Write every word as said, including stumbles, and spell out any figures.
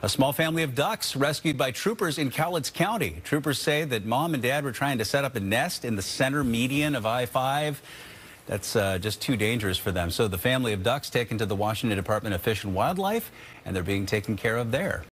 A small family of ducks rescued by troopers in Cowlitz County. Troopers say that mom and dad were trying to set up a nest in the center median of I five. That's uh, just too dangerous for them. So the family of ducks taken to the Washington Department of Fish and Wildlife, and they're being taken care of there.